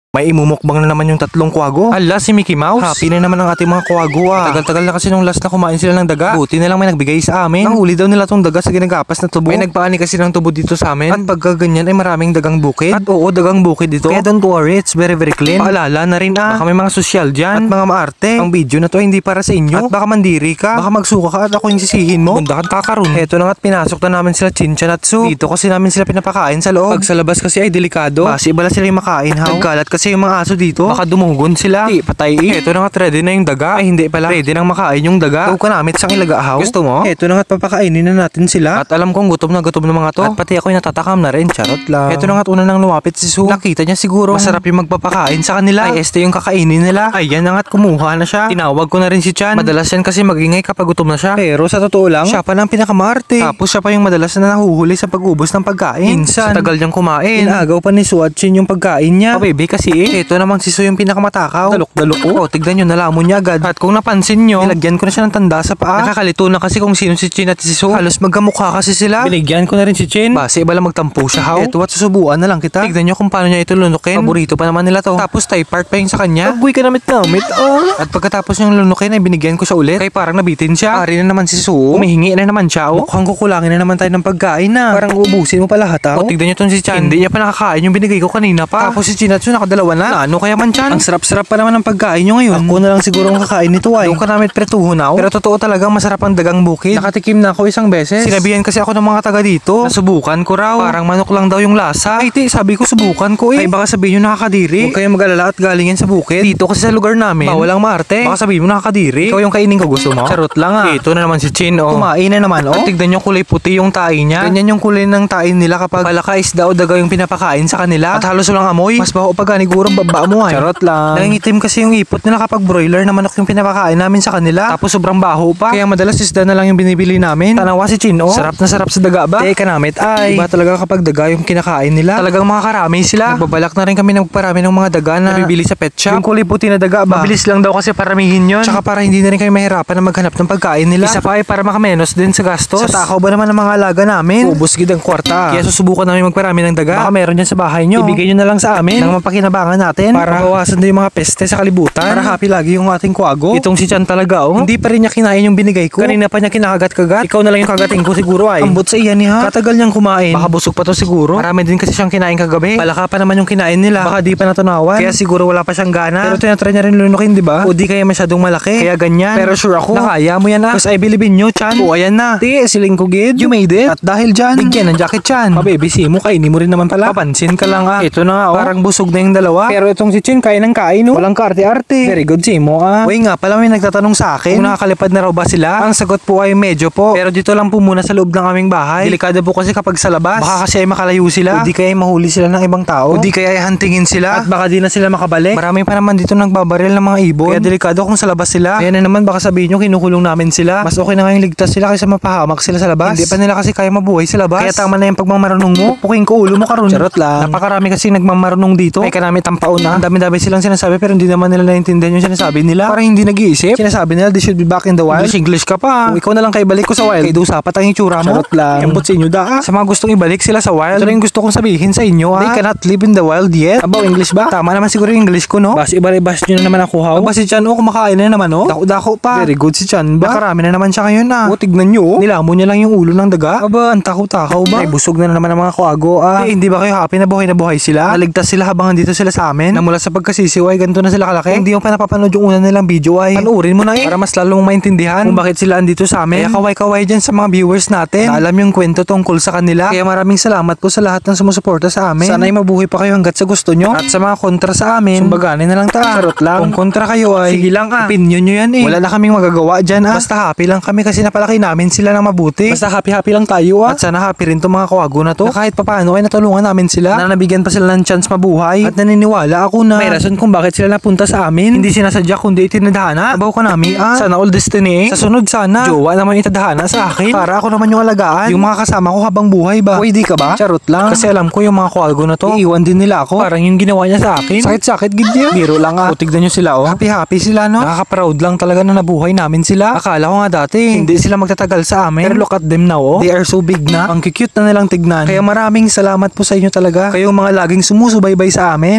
May imumukbang na naman yung tatlong kwago. Ala, si Mickey Mouse. Happy na naman ang ating mga kwago ah. Tagal-tagal na kasi nung last na kumain sila ng daga. Buti na lang may nagbigay sa amin. Ang uli daw nila tong daga sa ginagapas na tubo. May nagpaani kasi ng tubo dito sa amin. At pagka ganyan ay maraming dagang bukid. At oo, dagang bukid dito. Kaya don't worry, it's very clean. Paalala na rin ah. Baka may mga sosyal dyan. At mga maarte. Ang video na to ay hindi para sa inyo. At baka mandiri ka. Baka magsuka ka at ako yung sisihin mo. Bunda ka kakaroon. Heto na nga't pinasok na namin sila Chinchan at Su. Dito kasi namin sila pinapakain sa loob. Pag sa labas kasi ay delikado. Basi bala sila yung makain ha. Nagkalat kasi yung mga aso dito. Baka dumugon sila. Di, patay eh. Eto na nga ready na yung daga. Ay hindi pala. Ready nang makain yung daga. Ikaw ka namit sang ilagahaw. Gusto mo? Eto na nga papakainin na natin sila. At alam kong gutom na mga to. At pati ako'y natatakam na rin. Charot lang. Eto na nga una nang lumapit si Su. Nakita niya siguro masarap yung magpapakain sa kanila. Ay este yung kakainin nila. Ayan na nga't kumuha na siya. Tinawag ko na rin si Chan. Madalas yan kasi magingay kapag gutom na siya. Pero sa totoo lang, siya pa lang pinakamarte. Tapos siya pa yung madalas na nahuhuli sa pag-ubos ng pagkain. Minsan, sa tagal niyang kumain. Inaagaw pa ni Su at Chin yung pagkain niya. Baby kasi eh. Eto namang si Su yung pinakamatakaw. Dalok-dalok ko. Tignan nyo, nalamon niya agad. At kung napansin nyo, nilagyan ko na siya ng tanda sa paa. Nakakalito na kasi kung sino si Chin at si Su. Halos magkamukha kasi sila. Binigyan ko na rin si Chin. Base bala magtampo siya haw. Eto at susubuan na lang kita. Tignan nyo kung paano niya ito lunukin. Paborito pa naman nila to. Tapos type part pa yung sa kanya. Agwi ka namit. At pagkatapos niyang lunukin ay binigyan ko siya ulit. Kaya parang nabitin siya. Ari na naman si Su. Humihingi na naman siya. Mukhang kukulangin na naman tayo ng pagkain na. Parang uubusin mo pa lahat ha. Tignan nyo tong si Chan. Hindi niya pa nakakain yung binigay ko kanina pa. Tapos si Chin at Su nakadalawa na. Ano kaya man Chan? Ang sarap-sarap pa naman ng pagkain nyo ngayon. Ako na lang siguro ang kakain nito ay. Doon ka namit pretuhunaw. Pero totoo talaga masarap ang dagang bukid. Nakatikim na ako isang beses. Sinabihan kasi ako ng mga taga dito. Nasubukan ko raw. Parang manok lang daw yung lasa. Ay sabi ko subukan ko eh. Ay baka sabihin nyo nakakadiri. Huwag kayong mag-alala at galing yan sa bukid. Dito kasi sa lugar namin. Bawal ang maarte. Baka sabihin mo nakakadiri. Ikaw yung kainin ko gusto mo? Charot lang ah. Ito na naman si Chin oh. Kumain na naman oh. At tignan nyo kulay puti yung tae niya. Ganyan yung kulay ng tae nila kapag palaka isda o daga yung pinapakain sa kanila. At halos walang amoy. Mas baho pag ganigurong baba mo ay. Charot lang. Nangingitim kasi yung ipot nila kapag broiler na manok yung pinapakain namin sa kanila. Tapos sobrang baho pa. Kaya madalas isda na lang yung binibili namin. Tanawa si Chin oh. Sarap na sarap sa daga ba? Teka namit ay. Iba talaga kapag daga yung kinakain nila. Talagang mga karami sila. Nagbabalak na rin kami nagparami ng mga daga na nabibili sa pet shop. Yung kulay puti na daga ba? Mabilis lang daw kasi paramihin yun. Tsaka para hindi na rin kayo mahirapan na maghanap ng pagkain nila. Isa pa ay para makamenos din sa gastos. Sa takaw ba naman ng mga alaga namin? Ubus gid ang kwarta. Kaya susubukan namin magparami ng daga. Baka meron dyan sa bahay nyo. Ibigay nyo na lang sa amin nang mapakinabangan natin. Para mabawasan din yung mga peste sa kalibutan. Para happy lagi yung ating kwago. Itong si Chan talaga oh. Hindi pa rin niya kinain yung binigay ko. Kanina pa niya kinakagat-kagat. Ikaw na lang yung kagating ko siguro ay. Ambot sa iyan niya. Katagal niyang kumain. Baka busog pa to siguro. Marami din kasi siyang kinain kagabi. Palaka pa naman yung kinain nila. Baka di pa natunawan. Kaya siguro wala pa siyang gana. Pero tinatry niya rin lunukin di ba? O di kaya masyadong malaki. Kaya ganyan. Pero sure ako. Nakaya mo yan ah. Because I believe in you Chan. O ayan na. Ti, siling ko gid. You made it. At dahil dyan, bigyan ng jacket Chan. Pabebisi mo, kainin mo rin naman pala. Papansin ka lang ah. Ito na nga oh. Parang busog na yung dalawa. Pero itong si Chin kain ng kain oh. Walang kaarte-arte. Very good si mo ah. Uy nga pala may nagtatanong sa akin kung nakakalipad na raw ba sila. Ang sagot po ay medyo po. Pero dito lang po muna sa loob ng aming bahay. Delikado po kasi kapag sa labas. Baka kasi ay makalayo sila. O di kaya mahuli sila ng ibang tao. O di kaya ay hantingin sila. At baka di na sila makabalik. Marami pa naman dito nagbabaril ng mga ibon. Kaya delikado kung sa labas sila. Kaya na naman baka sabihin nyo kinukulong namin sila. Mas okay na ngayong ligtas sila kaysa mapahamak sila sa labas. Hindi pa nila kasi kaya mabuhay sa labas. Kaya tama na yung pagmamarunong mo. Puking ko ulo mo karon. Charot lang. Napakarami kasi nagmamarunong dito. Ay kanami tampaon na. Ang dami-dami silang sinasabi pero hindi naman nila naintindihan yung sinasabi nila. Parang hindi nag-iisip. Sinasabi nila they should be back in the wild. English ka pa. Kung ikaw na lang kay balik ko sa wild. Kay sapat ang itsura mo. Charot lang. Ambot sa inyo da. Sa mga gustong ibalik sila sa wild. Ito rin gusto kong sabihin sa inyo ha. They cannot live in the wild yet. Abaw English ba? Tama naman siguro yung English ko no. Bas iba-ibas nyo na naman ako ha. Aba si Chan oh kumakain na naman oh. Dako-dako pa. Very good si Chan ba? Nakarami na naman siya ngayon ah. O tignan nyo oh. Nilamon niya lang yung ulo ng daga. Aba ang takaw-takaw ba? Ay busog na naman ang mga kuago ah. Hindi ba kayo happy na buhay sila? Naligtas sila habang andito sila sa amin. Na mula sa pagkasisiw ay ganito na sila kalaki. Kung hindi mo pa napapanood yung una nilang video ay panuorin mo na eh. Para mas lalong maintindihan kung bakit sila andito sa amin. Kaya kaway-kaway dyan sa mga viewers natin. Na alam yung kwento tungkol sa kanila. Kaya maraming salamat po sa lahat ng sumusuporta sa amin. Sana ay mabuhay pa kayo hanggat sa gusto nyo. At sa mga kontra sa amin, sumbaganin na lang ta. Charot lang. Kung kontra kayo ay sige lang ah. Opinion nyo yan eh. Wala na kaming magagawa dyan ah. Basta happy lang kami kasi napalaki namin sila ng mabuti. Basta happy lang tayo ah. At sana happy rin tong mga kawago na to. Na kahit papaano ay natulungan namin sila. Na nabigyan pa sila ng chance mabuhay. At naniniwala ako na may rason kung bakit sila napunta sa amin. Hindi sinasadya kundi itinadhana. Abaw ka nami ah. Sana all destiny eh. Sa sunod sana. Jowa naman itadhana sa akin. Para ako naman yung alagaan. Yung mga kasama ko habang buhay ba. O hindi ka ba? Charot lang. Kasi alam ko yung mga kawago na to. Iiwan din nila ako. Parang yung ginawa niya sa akin. Sakit gidya. Biro lang ah. O tignan nyo sila oh. Happy sila no. Nakaka-proud lang talaga na nabuhay namin sila. Akala ko nga dati hindi sila magtatagal sa amin. Pero look at them now oh. They are so big na. Ang cute na nilang tignan. Kaya maraming salamat po sa inyo talaga. Kayong mga laging sumusubaybay sa amin.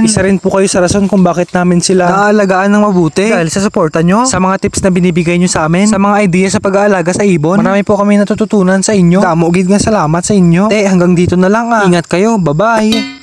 amin. Isa rin po kayo sa rason kung bakit namin sila naaalagaan ng mabuti. Dahil sa suporta nyo, sa mga tips na binibigay nyo sa amin, sa mga idea sa pag-aalaga sa ibon, marami po kami natututunan sa inyo. Damo gid nga salamat sa inyo. Hanggang dito na lang. Ingat kayo. Bye-bye.